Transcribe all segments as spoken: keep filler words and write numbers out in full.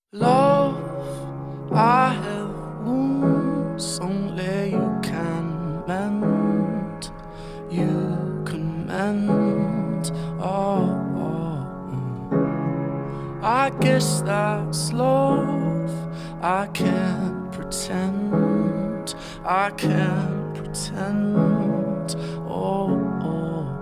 Love, I have wounds only you can mend. You can mend. Oh, oh, oh. I guess that's love. I can't pretend. I can't pretend. Oh, oh, oh.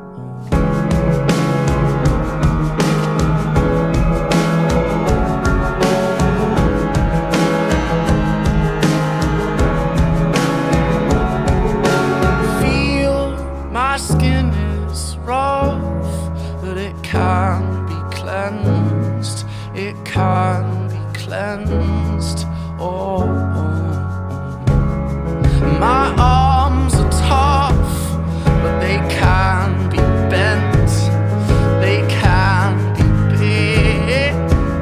My skin is rough, but it can be cleansed. It can be cleansed. Oh, oh, oh. My arms are tough, but they can be bent. They can be big.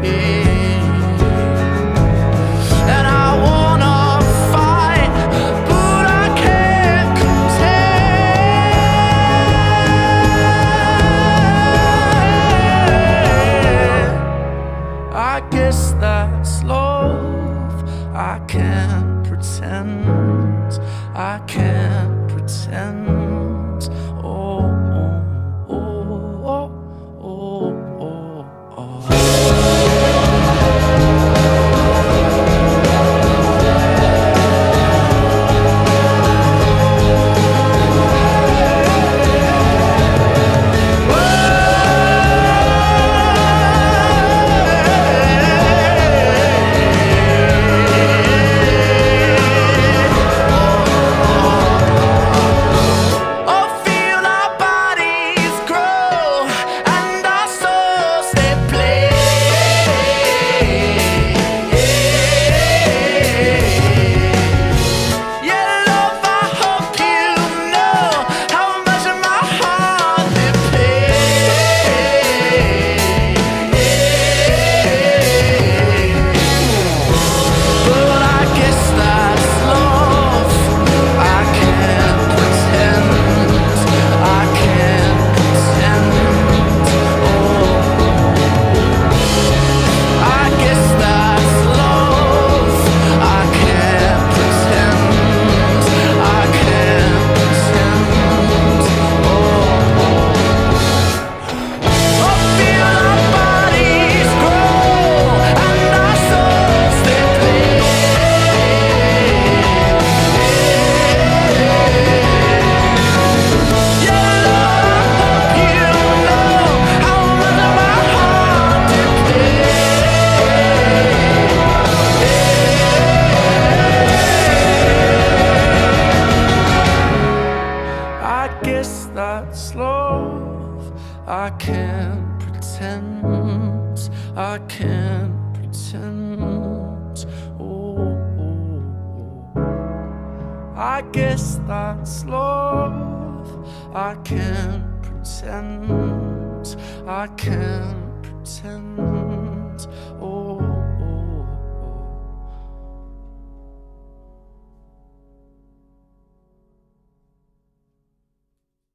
And I wanna fight, but I can't contend. I guess that's love. I can't pretend. I can't pretend. Oh, oh, oh, oh, oh, oh, oh. That's love. I can't pretend. I can't pretend. Oh, oh, oh. I guess that's love. I can't pretend. I can't pretend.